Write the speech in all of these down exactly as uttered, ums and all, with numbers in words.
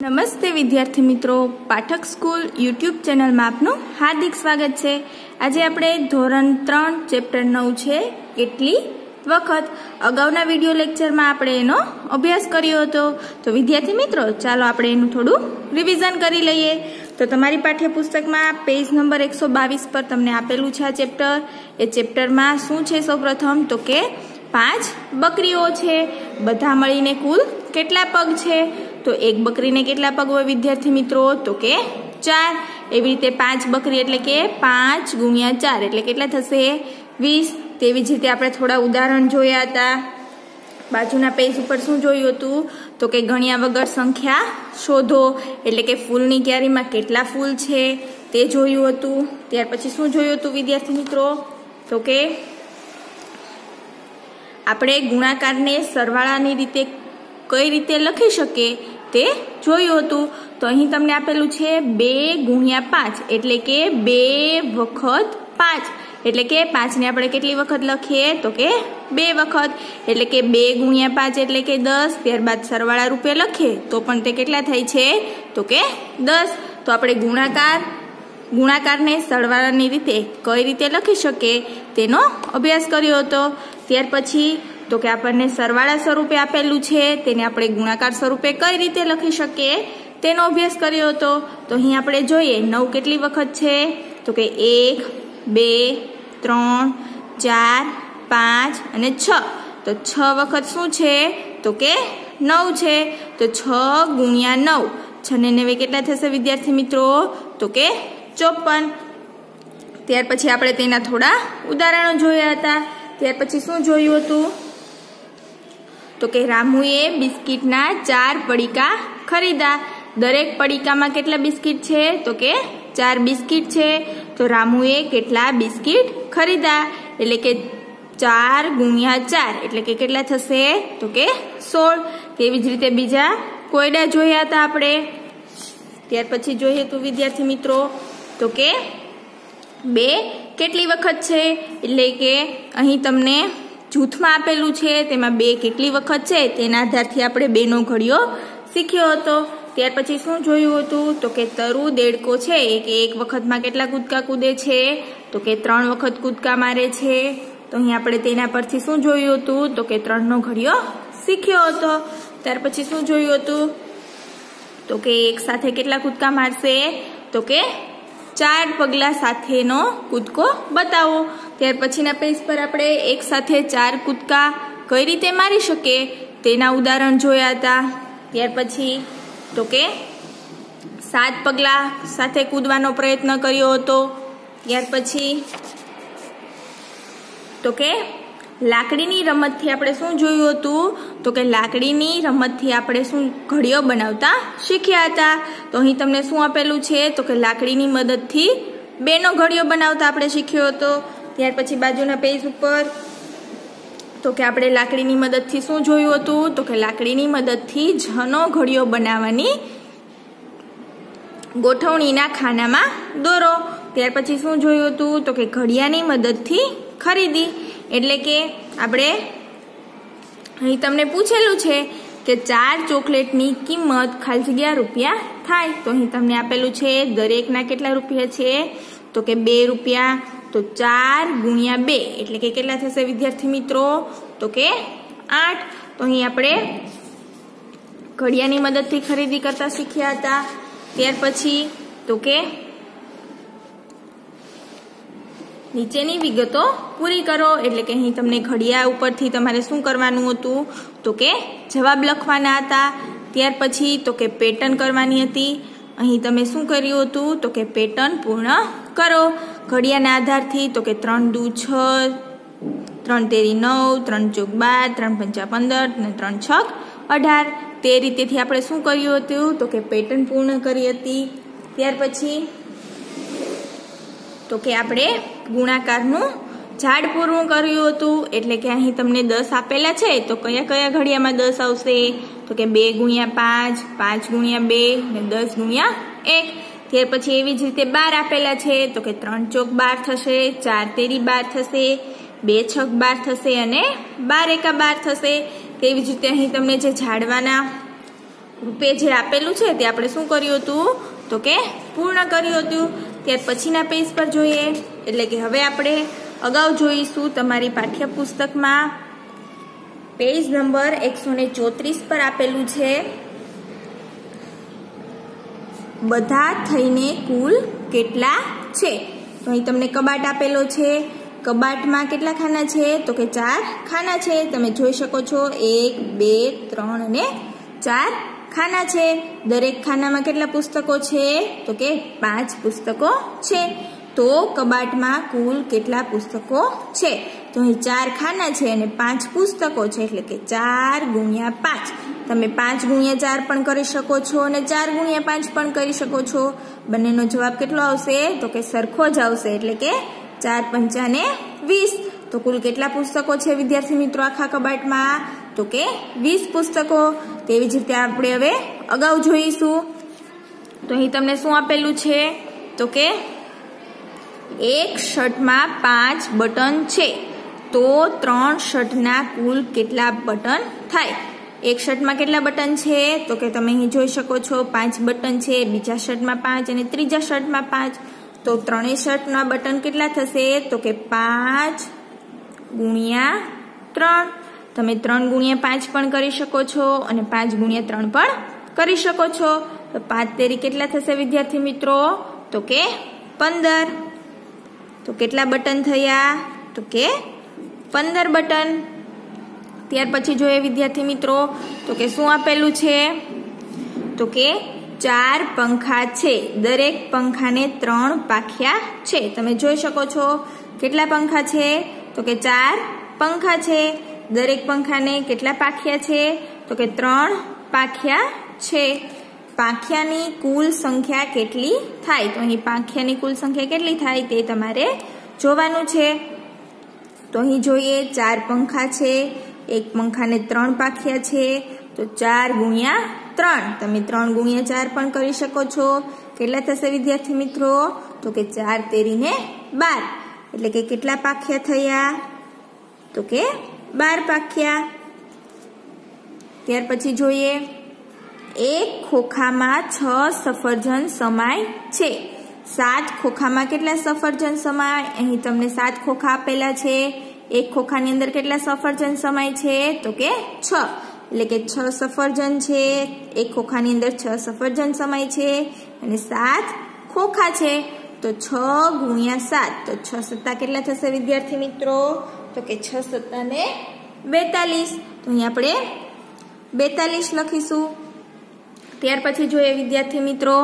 નમસ્તે વિદ્યાર્થી મિત્રો, પાઠક સ્કૂલ યુટ્યુબ ચેનલમાં આપનું હાર્દિક સ્વાગત છે। આજે આપણે ધોરણ ત્રણ ચેપ્ટર નવ છે કેટલી વખત। અગાઉના વિડીયો લેક્ચરમાં આપણે એનો અભ્યાસ કર્યો હતો। તો વિદ્યાર્થી મિત્રો, ચાલો આપણે એનું થોડું રિવિઝન કરી લઈએ। તો તમારી પાઠ્યપુસ્તકમાં પેજ નંબર એકસો બાવીસ પર તમને આપેલું છે આ ચેપ્ટર। એ ચેપ્ટરમાં શું છે? સૌપ્રથમ તો કે પાંચ બકરીઓ છે, બધા મળીને કુલ કેટલા પગ છે? તો એક બકરીને કેટલા પગ હોય વિદ્યાર્થી મિત્રો? તો કે ચાર। એવી રીતે પાંચ બકરી એટલે કે પાંચ ગુણ્યા ચાર એટલે કેટલા થશે? વીસ। તેવી જ રીતે આપણે થોડા ઉદાહરણ જોયા હતા। બાજુના પેજ ઉપર શું જોયું હતું? તો કે ગણ્યા વગર સંખ્યા શોધો, એટલે કે ફૂલની ક્યારીમાં કેટલા ફૂલ છે તે જોયું હતું। ત્યાર પછી શું જોયું હતું વિદ્યાર્થી મિત્રો? તો કે આપણે ગુણાકારને સરવાળાની રીતે કઈ રીતે લખી શકીએ તે જોયું હતું। તો અહીં તમને આપેલું છે બે ગુણ્યા પાંચ એટલે કે બે વખત પાંચ, એટલે કે પાંચને આપણે કેટલી વખત લખીએ? તો કે બે વખત, એટલે કે બે ગુણ્યા પાંચ એટલે કે દસ। ત્યારબાદ સરવાળા રૂપે લખીએ તો પણ તે કેટલા થાય છે? તો કે દસ। તો આપણે ગુણાકાર ગુણાકારને સરવાળાની રીતે કઈ રીતે લખી શકીએ તેનો અભ્યાસ કર્યો હતો। ત્યાર પછી તો કે આપણને સરવાળા સ્વરૂપે આપેલું છે, તેને આપણે ગુણાકાર સ્વરૂપે કઈ રીતે લખી શકીએ તેનો અભ્યાસ કર્યો હતો। તો અહીં આપણે જોઈએ નવ કેટલી વખત છે? તો કે એક, બે, ત્રણ, ચાર, પાંચ અને છ। તો છ વખત શું છે? તો કે નવ છે। તો છ ગુણ્યા નવ, છ ને નવે કેટલા થશે વિદ્યાર્થી મિત્રો? તો કે ચોપન। ત્યાર પછી આપણે તેના થોડા ઉદાહરણો જોયા હતા। ત્યાર પછી શું જોયું હતું? તો કે રામુએ બિસ્કિટના ચાર પડીકા ખરીદ્યા। દરેક પડીકામાં કેટલા બિસ્કિટ છે? તો કે ચાર બિસ્કિટ છે। તો રામુએ કેટલા બિસ્કિટ ખરીદ્યા? એટલે કે ચાર ગુણ્યા ચાર એટલે કે કેટલા થશે? તો કે સોળ। તેવી જ રીતે બીજા કોયડા જોયા હતા આપણે। ત્યાર પછી જોઈએ તો વિદ્યાર્થી મિત્રો તો કે બે કેટલી વખત છે? એટલે કે અહીં તમને જૂથમાં આપેલું છે, તેમાં બે કેટલી વખત છે તેના આધારથી આપણે બે નો ઘડિયો શીખ્યો હતો। ત્યાર પછી શું જોયું હતું? તો કે તરુ દેડકો છે એ કે એક વખતમાં કેટલા કૂદકા કૂદે છે? તો કે ત્રણ વખત કૂદકા મારે છે। તો અહીં આપણે તેના પરથી શું જોયું હતું? તો કે ત્રણ નો ઘડિયો શીખ્યો હતો। ત્યાર પછી શું જોયું હતું? તો કે એક સાથે કેટલા કૂદકા મારશે? તો કે ચાર પગલા સાથેનો કૂદકો બતાવો। ત્યાર પછીના પેજ પર આપણે એક સાથે ચાર કૂદકા કઈ રીતે મારી શકીએ તેના ઉદાહરણ જોયા હતા। ત્યાર પછી તો કે સાત પગલા સાથે કૂદવાનો પ્રયત્ન કર્યો હતો। ત્યાર પછી તો કે લાકડીની રમતથી આપણે શું જોયું હતું? તો કે લાકડીની રમતથી આપણે શું ઘડિયો બનાવતા શીખ્યા હતા। તો અહીં તમને શું આપેલું છે? તો કે લાકડીની મદદથી બે નો ઘડિયો બનાવતા આપણે શીખ્યો હતો। ત્યાર પછી બાજુના પેજ ઉપર તો કે આપણે લાકડીની મદદથી શું જોયું હતું? તો કે લાકડીની મદદથી જનો ઘડિયો બનાવવાની ગોઠવણીના ખાનામાં દોરો। ત્યાર પછી શું જોયું હતું? તો કે ઘડિયાની મદદથી ખરીદી, એટલે કે આપણે અહીં તમને પૂછેલું છે કે ચાર ચોકલેટની કિંમત ખાલી જગ્યા રૂપિયા થાય। તો અહીં તમને આપેલું છે દરેકના કેટલા રૂપિયા છે? તો કે બે રૂપિયા। તો ચાર ગુણ્યા બે એટલે કે કેટલા થશે વિદ્યાર્થી મિત્રો? તો કે આઠ। તો અહીં આપણે ઘડિયાની મદદથી ખરીદી કરતા શીખ્યા હતા। ત્યાર પછી તો કે નીચેની વિગતો પૂરી કરો, એટલે કે અહીં તમને ઘડિયા ઉપરથી તમારે શું કરવાનું હતું? તો કે જવાબ લખવાના હતા। ત્યાર પછી તો કે પેટર્ન કરવાની હતી। અહીં તમે શું કર્યું હતું? તો કે પેટર્ન પૂર્ણ કરો ઘડિયાના આધારથી। તો કે ત્રણ દુ છ, ત્રણ તેરી નવ, ત્રણ ચોક બાર, ત્રણ પંચા પંદર અને ત્રણ છક અઢાર। તે રીતેથી આપણે શું કર્યું હતું? તો કે પેટર્ન પૂર્ણ કરી હતી। ત્યાર પછી તો કે આપણે ગુણાકારનું ઝાડ પૂરું કર્યું હતું, એટલે કે અહીં તમને દસ આપેલા છે તો કયા કયા ઘડિયામાં દસ આવશે? તો કે બે ગુણ્યા પાંચ, પાંચ ગુણ્યા બે અને દસ ગુણ્યા એક। ત્યાર પછી એવી જ રીતે બાર આપેલા છે તો કે ત્રણ ચોક બાર થશે, ચાર તેરી બાર થશે, બે છક બાર થશે અને બાર એકા બાર થશે। તેવી જ રીતે અહીં તમને જે ઝાડવાના રૂપે જે આપેલું છે તે આપણે શું કર્યું હતું તો કે પૂર્ણ કર્યું હતું। ત્યાર પછીના પેજ પર જોઈએ એટલે કે હવે આપણે અગાઉ જોઈશું તમારી પાઠ્યપુસ્તકમાં પેજ નંબર એકસો ને ચોત્રીસ પર આપેલું છે બધા થઈને કુલ કેટલા છે। તો અહીં તમને કબાટ આપેલો છે, કબાટમાં કેટલા ખાના છે તો કે ચાર ખાના છે। તમે જોઈ શકો છો એક બે ત્રણ અને ચાર ખાના છે। દરેક ખાનામાં કેટલા પુસ્તકો છે તો કે પાંચ પુસ્તકો છે। તો કબાટમાં કુલ કેટલા પુસ્તકો છે તો અહીં ચાર ખાના છે અને પાંચ પુસ્તકો છે એટલે કે ચાર ગુણ્યા પાંચ। તમે પાંચ ગુણ્યા ચાર પણ કરી શકો છો અને ચાર ગુણ્યા પાંચ પણ કરી શકો છો। બંનેનો જવાબ કેટલો આવશે તો કે સરખો જ આવશે એટલે કે ચાર પંચાને વીસ। તો કુલ કેટલા પુસ્તકો છે વિદ્યાર્થી મિત્રો આખા કબાટમાં તો કે વીસ પુસ્તકો। તેવી જ રીતે આપણે હવે અગાઉ જોઈશું। તો અહીં તમને શું આપેલું છે તો કે એક શર્ટમાં પાંચ બટન છે તો ત્રણ શર્ટના કુલ કેટલા બટન થાય। એક શર્ટમાં કેટલા બટન છે તો કે તમે અહીં જોઈ શકો છો પાંચ બટન છે, બીજા શર્ટમાં પાંચ અને ત્રીજા શર્ટમાં પાંચ। તો ત્રણેય શર્ટના બટન કેટલા થશે તો કે પાંચ ગુણ્યા ત્રણ। તમે ત્રણ ગુણ્યા પાંચ પણ કરી શકો છો અને પાંચ ગુણ્યા ત્રણ પણ કરી શકો છો। તો પાંચ તેરી કેટલા થશે વિદ્યાર્થી મિત્રો તો કે પંદર। તો કેટલા બટન થયા તો કે પંદર બટન। ત્યાર પછી જોઈએ વિદ્યાર્થી મિત્રો તો કે શું આપેલું છે તો કે ચાર પંખા છે, દરેક પંખાને ત્રણ પાંખિયા છે। તમે જોઈ શકો છો કેટલા પંખા છે તો કે ચાર પંખા છે। દરેક પંખાને કેટલા પાંખિયા છે તો કે ત્રણ પાંખિયા છે। પાંખિયાની કુલ સંખ્યા કેટલી થાય તો અહીં પાંખિયાની કુલ સંખ્યા કેટલી થાય તે તમારે જોવાનું છે। તો અહીં જોઈએ ચાર પંખા છે, એક પંખાને ત્રણ પાંખિયા છે તો ચાર ગુણ્યા ત્રણ। તમે ત્રણ ગુણ્યા ચાર પણ કરી શકો છો। કેટલા થશે વિદ્યાર્થી મિત્રો તો કે ચાર તેરીને બાર એટલે કે કેટલા પાંખિયા થયા તો કે બાર પાંખિયા। ત્યાર પછી જોઈએ એક ખોખામાં છ સફરજન સમાય છે, સાત ખોખામાં કેટલા સફરજન સમાય અહીં તમને સાત ખોખા આપેલા છે। એક ખોખાની અંદર કેટલા સફરજન સમાય છે તો કે છ એટલે કે છ સફરજન છે। એક ખોખાની અંદર છ સફરજન સમાય છે અને સાત ખોખા છે તો છ ગુણ્યા સાત તો છ સત્તા કેટલા થશે વિદ્યાર્થી મિત્રો તો કે છ સત્તા ને બેતાલીસ। તો અહીં આપણે બેતાલીસ લખીશું। ત્યાર પછી જોઈએ વિદ્યાર્થી મિત્રો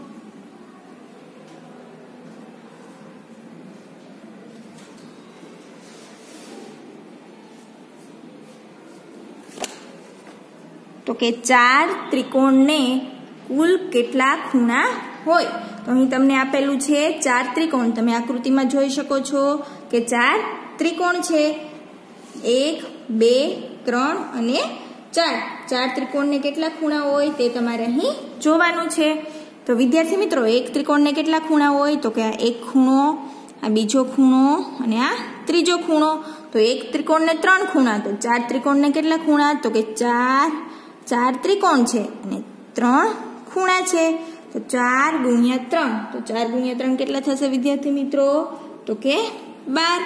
તો કે ચાર ત્રિકોણને કુલ કેટલા ખૂણા હોય તો અહીં તમને આપેલું છે ચાર ત્રિકોણ। તમે આકૃતિમાં જોઈ શકો છો કે ચાર ત્રિકોણ છે એક બે ત્રણ અને ચાર। ચાર ત્રિકોણને કેટલા ખૂણા હોય તે તમારે અહીં જોવાનું છે। તો વિદ્યાર્થી મિત્રો એક ત્રિકોણને કેટલા ખૂણા હોય તો કે આ એક ખૂણો, આ બીજો ખૂણો અને આ ત્રીજો ખૂણો। તો એક ત્રિકોણને ત્રણ ખૂણા તો ચાર ત્રિકોણને કેટલા ખૂણા તો કે ચાર ચાર ત્રિકોણ છે અને ત્રણ ખૂણા છે તો ચાર ગુણ્યા ત્રણ તો ચાર ગુણ્યા ત્રણ કેટલા થશે વિદ્યાર્થી મિત્રો તો કે બાર।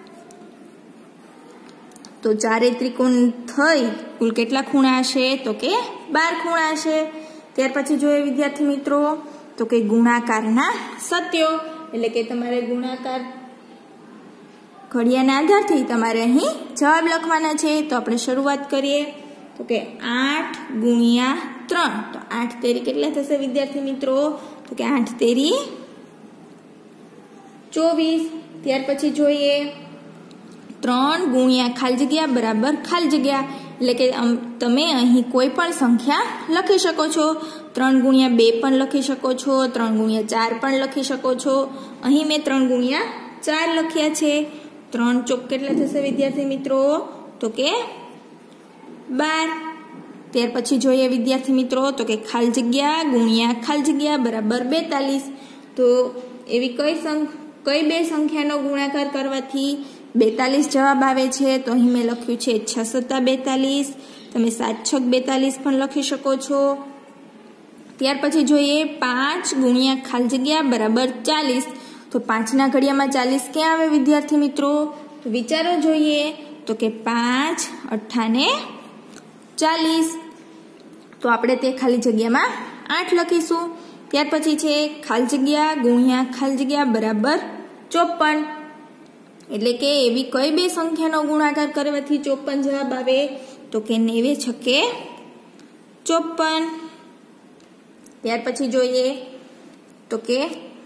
તો ચારે ત્રિકોણ થઈ કુલ કેટલા ખૂણા હશે તો કે બાર ખૂણા હશે। ત્યાર પછી જોઈએ વિદ્યાર્થી મિત્રો તો કે ગુણાકારના સત્યો એટલે કે તમારે ગુણાકાર ઘડિયાના આધારથી તમારે અહીં જવાબ લખવાના છે। તો આપણે શરૂઆત કરીએ તો કે આઠ ગુણ્યા ત્રણ તો આઠ તેરી કેટલા થશે વિદ્યાર્થી મિત્રો તો કે આઠ તેરી ચોવીસ। ત્યાર પછી જોઈએ ત્રણ ગુણ્યા ખાલી જગ્યા બરાબર ખાલી જગ્યા એટલે કે તમે અહીં કોઈ પણ સંખ્યા લખી શકો છો। ત્રણ ગુણ્યા બે પણ લખી શકો છો, ત્રણ ગુણ્યા ચાર પણ લખી શકો છો। અહીં મેં ત્રણ ગુણ્યા ચાર લખ્યા છે। ત્રણ ચોક કેટલા થશે વિદ્યાર્થી મિત્રો તો કે બાર। ત્યાર પછી જોઈએ વિદ્યાર્થી મિત્રો તો કે ખાલી જગ્યા ગુણ્યા ખાલી જગ્યા બરાબર બેતાલીસ। તો એવી કઈ કઈ બે સંખ્યાનો ગુણાકાર કરવાથી બેતાલીસ જવાબ આવે છે તો અહીં મેં લખ્યું છે છ સત્તા બેતાલીસ। તમે સાત છક બેતાલીસ પણ લખી શકો છો। ત્યાર પછી જોઈએ પાંચ ગુણ્યા ખાલી જગ્યા બરાબર ચાલીસ. તો પાંચના ઘડિયામાં ચાલીસ ક્યાં આવે વિદ્યાર્થી મિત્રો? તો વિચારો જોઈએ. તો કે પાંચ અઠ્ઠાને ચાલીસ. તો આપણે તે ખાલી જગ્યામાં આઠ લખીશું. ત્યાર પછી છે ખાલી જગ્યા ગુણ્યા ખાલી જગ્યા બરાબર ચોપન. એટલે કે એવી કઈ બે સંખ્યાનો ગુણાકાર કરવાથી ચોપન જવાબ આવે? તો કે નેવે છકે ચોપન. ત્યાર પછી જોઈએ તો કે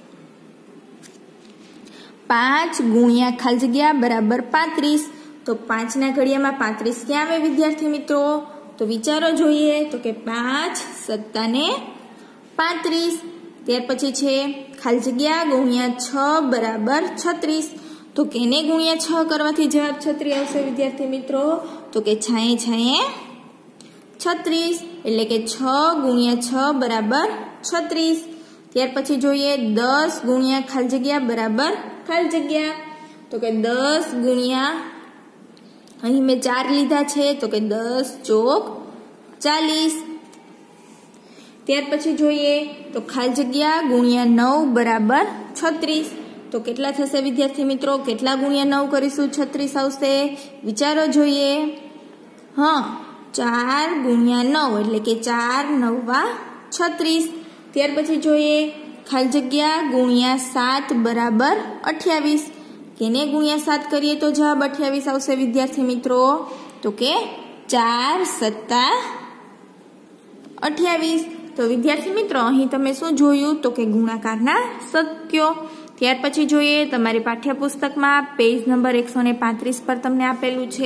પાંચ ગુણ્યા ખાલી જગ્યા બરાબર પાંત્રીસ. તો પાંચના ઘડિયામાં પાંત્રીસ ક્યાં આવે વિદ્યાર્થી મિત્રો? તો વિચારો જોઈએ. તો કે પાંચ સત્તાને પાંત્રીસ. ત્યાર પછી છે ખાલી જગ્યા ગુણ્યા છ બરાબર છત્રીસ. તો કેને ગુણ્યા છ કરવાથી જવાબ છત્રીસ આવશે વિદ્યાર્થી મિત્રો? તો કે છાંયે છાંયે છત્રીસ. એટલે કે છ ગુણ્યા છ બરાબર છત્રીસ. ત્યાર પછી જોઈએ દસ ગુણ્યા ખાલી જગ્યા બરાબર ખાલી જગ્યા. તો કે દસ ગુણ્યા, અહીં મેં ચાર લીધા છે, તો કે દસ ચોક ચાલીસ. ત્યાર પછી જોઈએ તો ખાલી જગ્યા ગુણ્યા નવ બરાબર છત્રીસ. તો કેટલા થશે વિદ્યાર્થી મિત્રો? કેટલા ગુણ્યા નવ કરીશું છત્રીસ આવશે? વિચારો જોઈએ. હા, ચાર ગુણ્યા નવ એટલે કે ચાર નવા છત્રીસ. ત્યાર પછી જોઈએ ખાલી જગ્યા ગુણ્યા સાત બરાબર અઠ્યાવીસ. કેને ગુણ્યા સાત કરીએ તો જવાબ અઠ્યાવીસ આવશે વિદ્યાર્થી મિત્રો? તો કે ચાર સત્તા અઠ્યાવીસ. તો વિદ્યાર્થી મિત્રો અહીં તમે શું જોયું? તો કે ગુણાકારના શક્યો. ત્યાર પછી જોઈએ તમારી પાઠ્યપુસ્તકમાં પેજ નંબર એકસો ને પાંત્રીસ પર તમને આપેલું છે.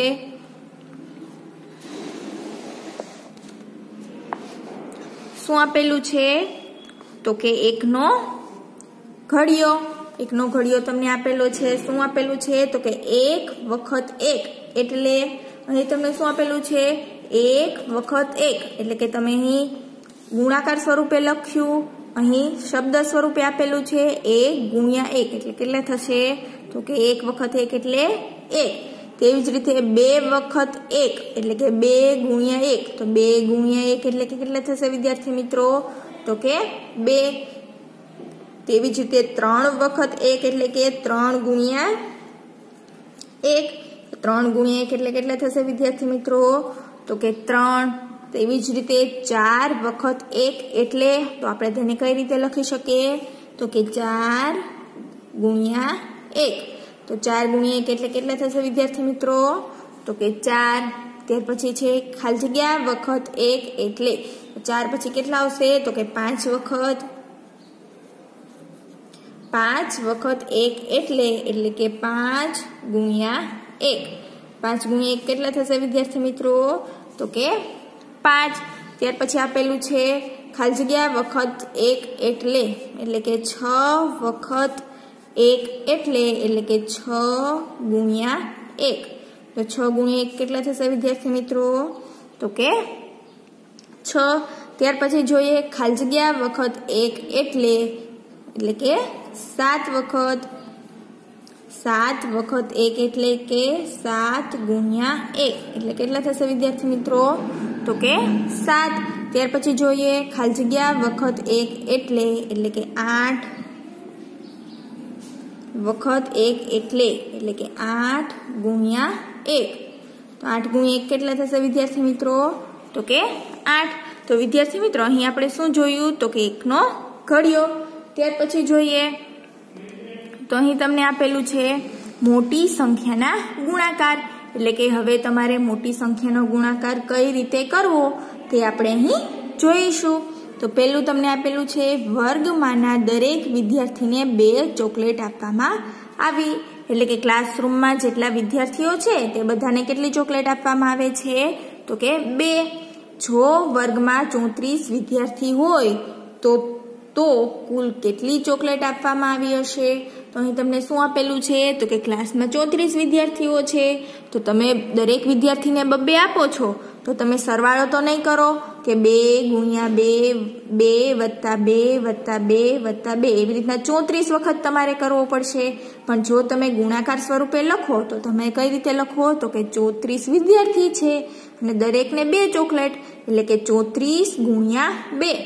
શું આપેલું છે? તો કે એકનો ઘડિયો. એકનો ઘડિયો તમને આપેલો છે. શું આપેલું છે? તો કે એક વખત એક એટલે અહીં તમને શું આપેલું છે? એક વખત એક એટલે કે તમે અહીં ગુણાકાર સ્વરૂપે લખ્યું, અહીં શબ્દ સ્વરૂપે આપેલું છે એક ગુણ્યા એક એટલે કેટલા થશે? તો કે એક વખત એક એટલે એક. તેવી જ રીતે બે વખત એક એટલે કે બે ગુણ્યા એક. તો બે ગુણ્યા એક એટલે કે કેટલા થશે વિદ્યાર્થી મિત્રો? તો કે બે. તેવી જ રીતે ત્રણ વખત એક એટલે કે ત્રણ ગુણ્યા એક. ત્રણ ગુણ્યા એક એટલે કેટલા થશે વિદ્યાર્થી મિત્રો? તો કે ત્રણ. તેવી જ રીતે ચાર વખત એક એટલે તો આપણે તેને કઈ રીતે લખી શકીએ? તો કે ચાર ગુણ્યા એક. તો ચાર ગુણ્યા એક એટલે કેટલા થશે વિદ્યાર્થી મિત્રો? તો કે ચાર. ત્યાર પછી છે ખાલી જગ્યા વખત એક એટલે ચાર પછી કેટલા આવશે? તો કે પાંચ વખત. પાંચ વખત એક એટલે એટલે કે પાંચ ગુણ્યા એક. પાંચ ગુણ્યા એક કેટલા થશે વિદ્યાર્થી મિત્રો? તો કે પાંચ. ત્યાર પછી આપેલું છે ખાલી જગ્યા વખત એક એટલે એટલે કે છ વખત એક એટલે એટલે કે છ ગુણ્યા એક. તો છ ગુણ્યા એક કેટલા થશે વિદ્યાર્થી મિત્રો? તો કે છ. ત્યાર પછી જોઈએ ખાલી જગ્યા વખત એક એટલે એટલે કે સાત વખત. સાત વખત એક એટલે કે સાત ગુણ્યા એક એટલે કેટલા થશે વિદ્યાર્થી મિત્રો? તો કે સાત. ત્યાર પછી જોઈએ ખાલી જગ્યા વખત એક એટલે એટલે કે આઠ વખત એક એટલે એટલે કે આઠ ગુણ્યા એક. તો આઠ ગુણ્યા એક કેટલા થશે વિદ્યાર્થી મિત્રો? તો કે આઠ. તો વિદ્યાર્થી મિત્રો અહીં આપણે શું જોયું? તો કે એકનો ઘડિયો. ત્યાર પછી જોઈએ તો અહીં તમને આપેલું છે મોટી સંખ્યાના ગુણાકાર. એટલે કે હવે તમારે મોટી સંખ્યાનો ગુણાકાર કઈ રીતે કરવો તે આપણે અહીં જોઈશું. તો પહેલું તમને આપેલું છે વર્ગમાંના દરેક વિદ્યાર્થીને બે ચોકલેટ આપવામાં આવી. એટલે કે ક્લાસરૂમમાં જેટલા વિદ્યાર્થીઓ છે તે બધાને કેટલી ચોકલેટ આપવામાં આવે છે? તો કે બે. જો વર્ગમાં ચોત્રીસ વિદ્યાર્થી હોય તો તો કુલ કેટલી ચોકલેટ આપવામાં આવી હશે? તો અહીં તમને શું આપેલું છે? તો કે ક્લાસમાં ચોત્રીસ વિદ્યાર્થીઓ છે તો તમે દરેક વિદ્યાર્થીને બબ્બે આપો છો તો તમે સરવાળો તો નહીં કરો કે બે ગુણ્યા બે, બે વત્તા બે વત્તા બે વત્તા બે, એવી રીતના ચોત્રીસ વખત તમારે કરવો પડશે. પણ જો તમે ગુણાકાર સ્વરૂપે લખો તો તમે કઈ રીતે લખો? તો કે ચોત્રીસ વિદ્યાર્થી છે અને દરેકને બે ચોકલેટ એટલે કે ચોત્રીસ ગુણ્યા બે.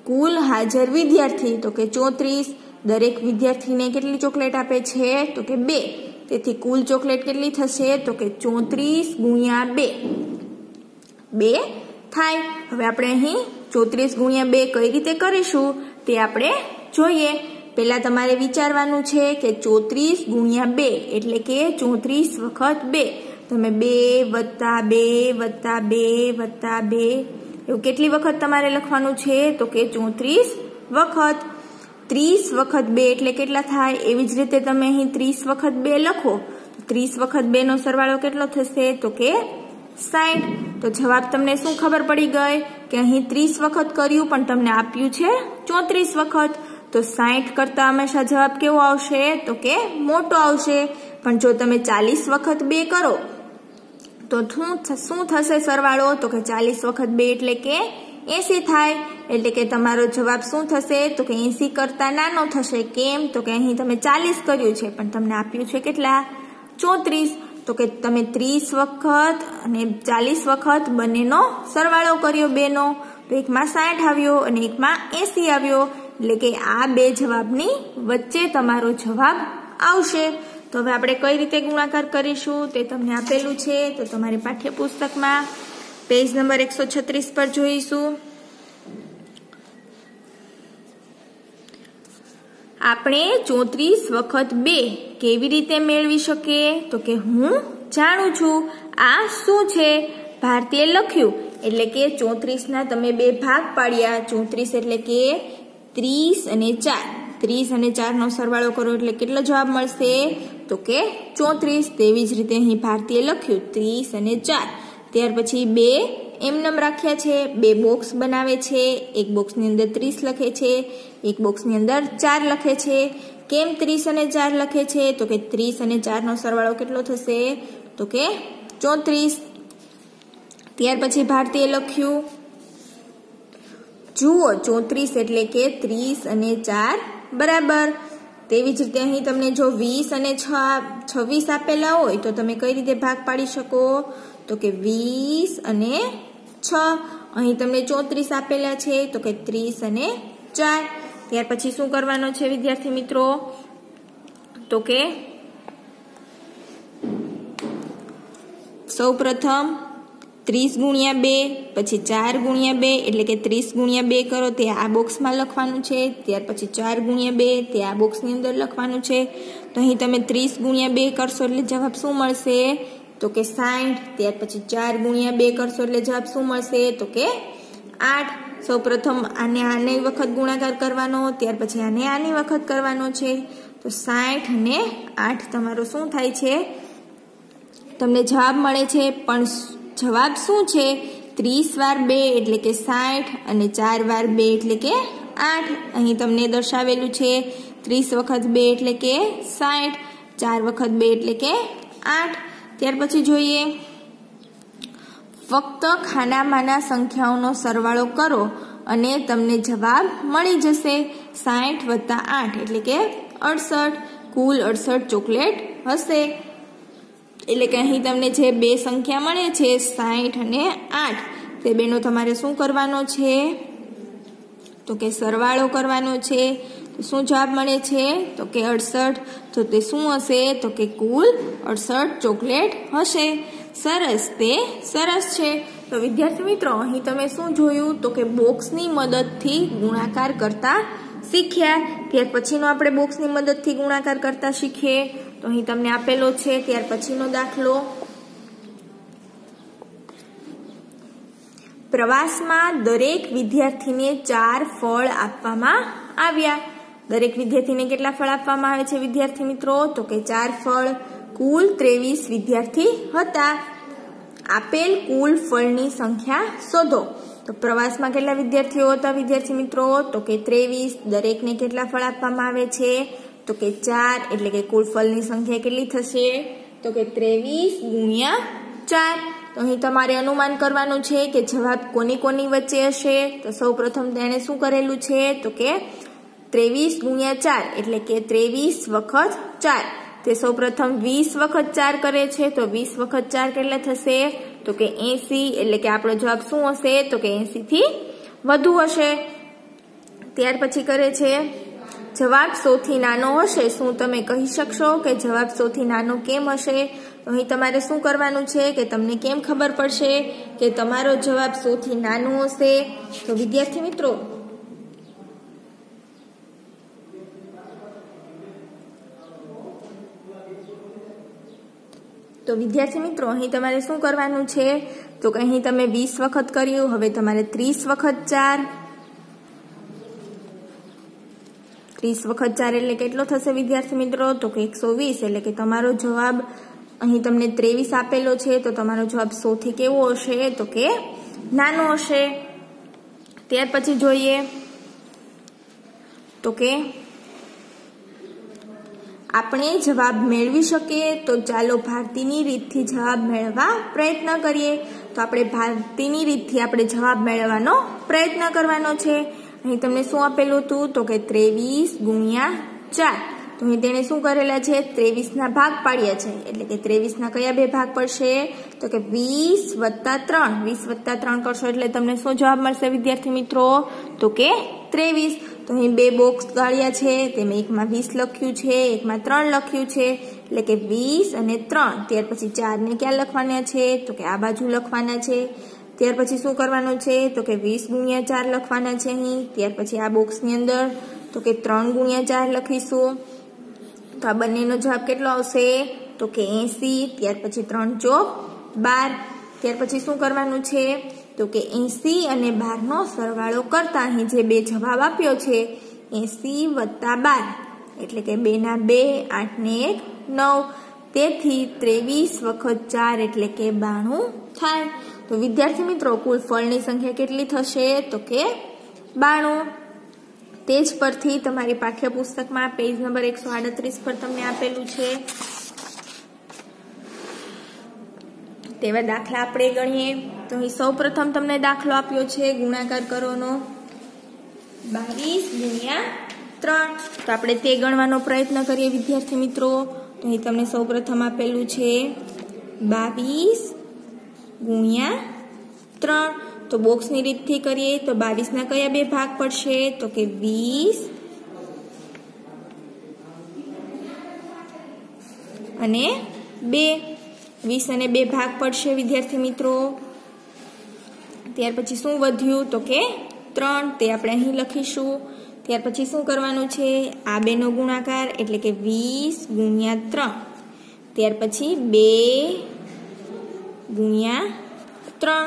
કુલ હાજર વિદ્યાર્થી તો કે ચોત્રીસ, દરેક વિદ્યાર્થીને કેટલી ચોકલેટ આપે છે તો કે બે, તેથી કુલ ચોકલેટ કેટલી થશે તો કે ચોત્રીસ ગુણ્યા બે બે થાય. હવે આપણે અહીં ચોત્રીસ ગુણ્યા બે કઈ રીતે કરીશું તે આપણે જોઈએ. પહેલા તમારે વિચારવાનું છે કે ચોત્રીસ ગુણ્યા બે એટલે કે ચોત્રીસ વખત બે. તમે બે વત્તા બે વત્તા બે વત્તા બે એવું કેટલી વખત તમારે લખવાનું છે તો કે ચોત્રીસ વખત. ત્રીસ વખત બે એટલે કેટલા થાય? એવી જ રીતે તમે અહીં ત્રીસ વખત બે લખો. ત્રીસ વખત બે નો સરવાળો કેટલો થશે તો કે સાઠ. તો જવાબ તમને શું ખબર પડી ગઈ કે અહીં ત્રીસ વખત કર્યું પણ તમને આપ્યું છે ચોત્રીસ વખત. તો સાઠ કરતા હંમેશા જવાબ કેવો આવશે તો કે મોટો આવશે. પણ જો તમે ચાલીસ વખત બે કરો તો શું થશે સરવાળો તો કે ચાલીસ વખત બે એટલે કે એસી થાય. એટલે કે તમારો જવાબ શું થશે તો કે એસી કરતા નાનો થશે. કેમ તો કે અહીં તમે ચાલીસ કર્યું છે પણ તમને આપ્યું છે કેટલા ચોત્રીસ. તો કે તમે ત્રીસ વખત અને ચાલીસ વખત બંનેનો સરવાળો કર્યો બેનો, તો એકમાં સાઠ આવ્યો અને એકમાં એસી આવ્યો. એટલે કે આ બે જવાબની વચ્ચે તમારો જવાબ આવશે. તો હવે આપણે કઈ રીતે ગુણાકાર કરીશું તે તમને આપેલું છે. તો તમારી પાઠ્યપુસ્તકમાં પેજ નંબર એકસો છત્રીસ પર જોઈશું. આપણે ચોત્રીસ વખત બે કેવી રીતે મેળવી શકીએ તો કે હું જાણું છું. આ શું છે? ભારતીય લખ્યું એટલે કે ચોત્રીસ ના તમે બે ભાગ પાડ્યા. ચોત્રીસ એટલે કે ત્રીસ અને ચાર. ત્રીસ અને ચાર નો સરવાળો કરો એટલે કેટલો જવાબ મળશે તો કે ચોત્રીસ. તેવી જ રીતે અહીં ભારતીય લખ્યું ત્રીસ અને ચાર. ત્યાર પછી બે એમનેમ રાખ્યા છે. બે બોક્સ બનાવે છે. એક બોક્સની અંદર ત્રીસ લખે છે, એક બોક્સની અંદર ચાર લખે છે. કેમ ત્રીસ અને ચાર લખે છે તો કે ત્રીસ અને ચાર નો સરવાળો કેટલો થશે તો કે ચોત્રીસ. ત્યાર પછી ભારતીય લખ્યું જુઓ ચોત્રીસ એટલે કે ત્રીસ અને ચાર બરાબર. તેવી જ રીતે અહીં તમને જો વીસ અને છ છવ્વીસ આપેલા હોય તો તમે કઈ રીતે ભાગ પાડી શકો તો કે વીસ અને છ. અહીં તમને ચોત્રીસ આપેલા છે તો કે ત્રીસ અને ચાર. ત્યાર પછી શું કરવાનો છે વિદ્યાર્થી મિત્રો તો કે સૌ પ્રથમ ત્રીસ ગુણ્યા બે પછી ચાર ગુણ્યા બે એટલે કે ત્રીસ ગુણ્યા બે કરો તે આ બોક્સમાં લખવાનું છે. ત્યાર પછી ચાર ગુણ્યા બે તે આ બોક્સની અંદર લખવાનું છે. તો અહીં તમે ત્રીસ ગુણ્યા બે કરશો એટલે જવાબ શું મળશે તો કે સાઠ. ત્યાર પછી ચાર ગુણ્યા બે કરશો એટલે જવાબ શું મળશે તો કે આઠ. સૌ પ્રથમ આને આની વખત ગુણાકાર કરવાનો, ત્યાર પછી આને આની વખત કરવાનો છે. તો સાઠ અને આઠ તમારો શું થાય છે તમને જવાબ મળે છે. પણ જવાબ શું છે ત્રીસ વાર બે એટલે કે સાઠ અને ચાર વાર બે એટલે કે આઠ. અહીં તમને દર્શાવેલું છે ત્રીસ વખત બે એટલે કે સાઠ, ચાર વખત બે એટલે કે આઠ. ત્યાર પછી જોઈએ ફક્ત ખાનામાંના સંખ્યાઓનો સરવાળો કરો અને તમને જવાબ મળી જશે. સાઠ વત્તા આઠ એટલે કે અડસઠ. કુલ અડસઠ ચોકલેટ હશે. એટલે કે અહીં તમને જે બે સંખ્યા મળે છે સાઠ અને આઠ તે બેનો તમારે શું કરવાનો છે તો કે સરવાળો કરવાનો છે. તો શું જવાબ મળે છે તો કે અડસઠ. તો તે શું હશે તો કે કુલ અડસઠ ચોકલેટ હશે. સરસ, તે સરસ છે. તો વિદ્યાર્થી મિત્રો અહીં તમે શું જોયું તો કે બોક્સની મદદથી ગુણાકાર કરતા શીખ્યા. ત્યાર પછીનો આપણે બોક્સની મદદથી ગુણાકાર કરતા શીખીએ. તો અહીં તમને આપેલો છે ત્યાર પછીનો દાખલો. પ્રવાસમાં દરેક વિદ્યાર્થીને ચાર ફળ આપવામાં આવ્યા. દરેક વિદ્યાર્થીને કેટલા ફળ આપવામાં આવે છે વિદ્યાર્થી મિત્રો તો કે ચાર ફળ. કુલ ત્રેવીસ વિદ્યાર્થી હતા. આપેલ કુલ ફળની સંખ્યા શોધો. તો પ્રવાસમાં કેટલા વિદ્યાર્થીઓ હતા વિદ્યાર્થી મિત્રો તો કે ત્રેવીસ. દરેકને કેટલા ફળ આપવામાં આવે છે તો કે ચાર. એટલે કે કુલ ફળની સંખ્યા કેટલી થશે તો કે ત્રેવીસ ગુણ્યા ચાર. તો અહીં તમારે અનુમાન કરવાનું છે કે જવાબ કોની કોની વચ્ચે હશે. તો સૌ પ્રથમ તેણે શું કરેલું છે તો કે ત્રેવીસ ગુણ્યા ચાર એટલે કે ત્રેવીસ વખત ચાર. તે સૌ પ્રથમ વીસ વખત ચાર કરે છે. તો વીસ વખત ચાર કેટલા થશે તો કે એસી. એટલે કે આપણો જવાબ શું હશે તો કે એસી થી વધુ હશે. ત્યાર પછી કરે છે જવાબ સૌથી નાનો હશે, શું તમે કહી શકશો કે જવાબ સૌથી નાનો કેમ હશે? તો અહીં તમારે શું કરવાનું છે કે તમને કેમ ખબર પડશે કે તમારો જવાબ સૌથી નાનો હશે? તો વિદ્યાર્થી મિત્રો તો વિદ્યાર્થી મિત્રો અહીં તમારે શું કરવાનું છે તો કે અહીં તમે વીસ વખત કર્યું, હવે તમારે ત્રીસ વખત ચાર, ત્રીસ વખત ચાર એટલે કેટલો થશે વિદ્યાર્થી મિત્રો? તો કે એકસો વીસ, એટલે કે તમારો જવાબ અહીં તમને ત્રેવીસ આપેલો છે, તો તમારો જવાબ સૌથી કેવો હશે? તો કે નાનો હશે. ત્યાર પછી જોઈએ તો કે આપણે જવાબ મેળવી શકીએ તો ચાલો ભારતીની રીતથી જવાબ મેળવવા પ્રયત્ન કરીએ. તો આપણે ભારતીની રીતથી આપણે જવાબ મેળવવાનો પ્રયત્ન કરવાનો છે. અહીં તમને શું આપેલું હતું તો કે ત્રેવીસ ગુણ્યા ચાર. તો અહીં તેને શું કરેલા છે? ત્રેવીસના ભાગ પાડ્યા છે, એટલે કે ત્રેવીસના કયા બે ભાગ પડશે? તો કે વીસ વત્તા ત્રણ. વીસ વત્તા ત્રણ કરશો એટલે તમને શું જવાબ મળશે વિદ્યાર્થી મિત્રો? તો કે ત્રેવીસ. તો અહીં બે બોક્સ ગાળ્યા છે, તેમાં એકમાં વીસ લખ્યું છે, એકમાં ત્રણ લખ્યું છે, એટલે કે વીસ અને ત્રણ. ત્યાર પછી ચારને ક્યાં લખવાના છે? તો કે આ બાજુ લખવાના છે. ત્યાર પછી શું કરવાનું છે તો કે વીસ ગુણ્યા ચાર લખવાના છે અહીં. ત્યાર પછી આ બોક્સની અંદર તો કે ત્રણ ગુણ્યા ચાર લખીશું, તો આ બંનેનો જવાબ કેટલો આવશે? તો કે એસી. ત્યાર પછી ત્રણ ચોક બાર. ત્યાર પછી શું કરવાનું છે તો કે એસી અને બાર નો સરવાળો કરતા અહીં જે બે જવાબ આપ્યો છે એસી વત્તા બાર, એટલે કે બે ના બે, આઠ ને એક નવ. તેથી ત્રેવીસ વખત ચાર એટલે કે બાણું થાય. તો વિદ્યાર્થી મિત્રો કુલ ફળની સંખ્યા કેટલી થશે? તો કે બાણું. તે જ પરથી તમારી પાઠ્યપુસ્તકમાં પેજ નંબર એકસો આડત્રીસ પર તમને આપેલું છે. તેવા દાખલા આપણે ગણીએ તો અહીં સૌ પ્રથમ તમને દાખલો આપ્યો છે ગુણાકાર કરોનો બાવીસ ગુણ્યા ત્રણ. તો આપણે તે ગણવાનો પ્રયત્ન કરીએ વિદ્યાર્થી મિત્રો. તો અહીં તમને સૌ પ્રથમ આપેલું છે બાવીસ ગુણ્યા ત્રણ. તો બોક્સની રીતથી કરીએ તો બાવીસના કયા બે ભાગ પડશે? તો કે વીસ અને બે. વીસ અને બે ભાગ પડશે વિદ્યાર્થી મિત્રો. ત્યાર પછી શું વધ્યું તો કે ત્રણ, તે આપણે અહીં લખીશું. ત્યાર પછી શું કરવાનું છે? આ બેનો ગુણાકાર એટલે કે વીસ ગુણ્યા ત્રણ. ત્યાર પછી બે ગુણ્યા ત્રણ.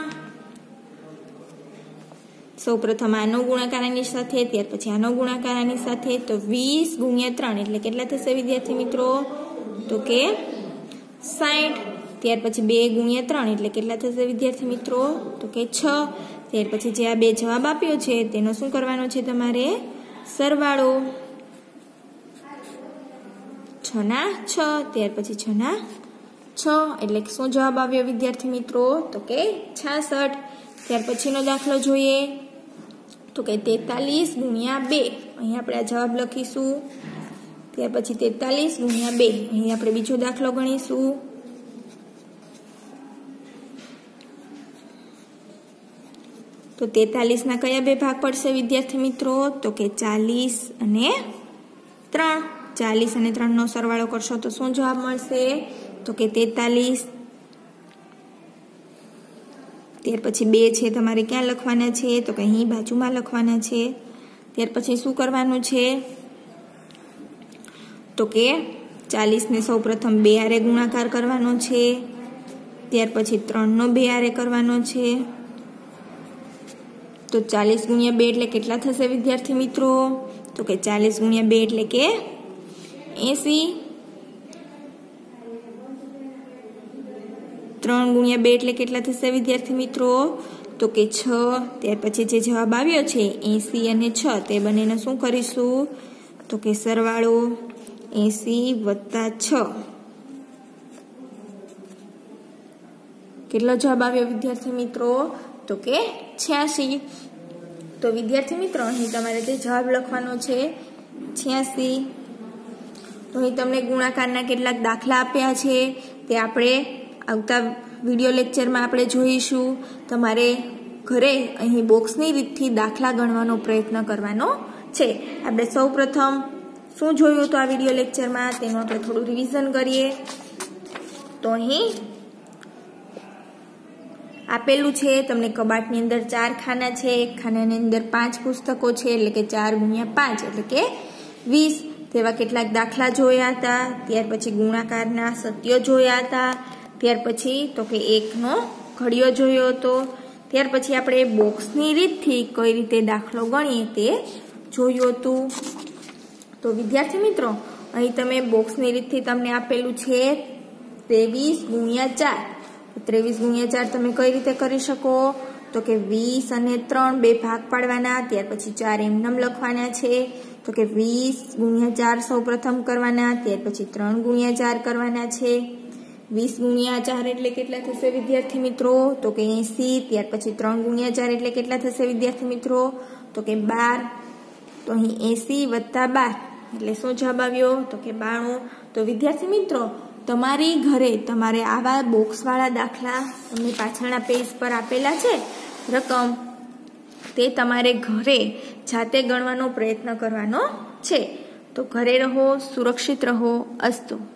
સૌ પ્રથમ આનો ગુણાકાર આની સાથે, ત્યાર પછી આનો ગુણાકાર આની સાથે. તો વીસ ગુણ્યા ત્રણ એટલે કેટલા થશે વિદ્યાર્થી મિત્રો? તો કે સાઠ. ત્યાર પછી બે ગુણ્યા ત્રણ એટલે કેટલા થશે વિદ્યાર્થી મિત્રો? તો કે છ. ત્યાર પછી જે આ બે જવાબ આપ્યો છે તેનો શું કરવાનો છે તમારે? સરવાળો. છ ના છ. ત્યાર પછી છ ના છ એટલે શું જવાબ આવ્યો વિદ્યાર્થી મિત્રો? તો કે છાસઠ. ત્યાર પછીનો દાખલો જોઈએ તો કે તેતાલીસ ગુણ્યા બે. અહીં આપણે આ જવાબ લખીશું. ત્યાર પછી તેતાલીસ ગુણ્યા બે. અહીં આપણે બીજો દાખલો ગણીશું. તો તેતાલીસ ના કયા બે ભાગ પડશે વિદ્યાર્થી મિત્રો? તો કે ચાલીસ અને ત્રણ. ચાલીસ અને ત્રણ નો સરવાળો કરશો તો શું જવાબ મળશે? તો કે તેતાલીસ. ત્યાર પછી બે છે તમારે ક્યાં લખવાના છે? તો કે અહીં બાજુમાં લખવાના છે. ત્યાર પછી શું કરવાનું છે? તો કે ચાલીસ ને સૌ પ્રથમ બે આરે ગુણાકાર કરવાનો છે. ત્યાર પછી ત્રણ નો બે આરે કરવાનો છે. તો ચાલીસ ગુણ્યા બે એટલે કેટલા થશે વિદ્યાર્થી મિત્રો? તો કે ચાલીસ ગુણ્યા બે એટલે કે એસી. ત્રણ ગુણ્યા બે એટલે કેટલા થશે વિદ્યાર્થી મિત્રો? તો કે છ. ત્યાર પછી જે જવાબ આવ્યો છે એસી અને છ, તે બંનેનો શું કરીશું? તો કે સરવાળો. એસી વત્તા છ કેટલો જવાબ આવ્યો વિદ્યાર્થી મિત્રો? તો કે છ્યાસી. તો વિદ્યાર્થી મિત્રો અહીં તમારે તે જવાબ લખવાનો છે છ્યાસી. તો અહીં તમને ગુણાકારના કેટલાક દાખલા આપ્યા છે, તે આપણે આવતા વિડીયો લેક્ચરમાં આપણે જોઈશું. તમારે ઘરે અહીં બોક્સની રીતથી દાખલા ગણવાનો પ્રયત્ન કરવાનો છે। આપણે સૌ પ્રથમ શું જોયું હતું આ વિડીયો લેક્ચરમાં તેનું આપણે થોડું રિવિઝન કરીએ। તો અહીં આપેલું છે તમને કબાટની અંદર ચાર ખાના છે, એક ખાનાની અંદર પાંચ પુસ્તકો છે એટલે કે ચાર ગુણ્યા પાંચ એટલે કે વીસ। તેવા કેટલાક દાખલા જોયા હતા, ત્યાર પછી ગુણાકારના સત્યો જોયા હતા, ત્યાર પછી તો કે એકનો ઘડિયો જોયો હતો, ત્યાર પછી આપણે બોક્સની રીતથી કઈ રીતે દાખલો ગણીએ તે જોયું હતું। તો વિદ્યાર્થી મિત્રો અહીં તમે બોક્સની રીતથી તમને આપેલું છે ત્રેવીસ ગુણ્યા ચાર। ત્રેવીસ ગુણ્યા ચાર તમે કઈ રીતે કરી શકો તો કે વીસ અને ત્રણ બે ભાગ પાડવાના, ત્યાર પછી ચાર એમનેમ લખવાના છે। તો કે વીસ ગુણ્યા ચાર સૌ પ્રથમ કરવાના, ત્યાર પછી ત્રણ ગુણ્યા ચાર કરવાના છે। વીસ ગુણ્યા ચાર એટલે કેટલા થશે વિદ્યાર્થી મિત્રો તો કે એસી, ત્યાર પછી ત્રણ ગુણ્યા ચાર એટલે કેટલા થશે વિદ્યાર્થી મિત્રો તો કે બાર। તો અહીં એસી વત્તા બાર એટલે શું જવાબ આવ્યો તો કે બાણું। તો વિદ્યાર્થી મિત્રો તમારી ઘરે તમારે આવા બોક્સવાળા દાખલા તમને પાછળના પેજ પર આપેલા છે રકમ, તે તમારે ઘરે જાતે ગણવાનો પ્રયત્ન કરવાનો છે। તો ઘરે રહો, સુરક્ષિત રહો, અસ્તુ।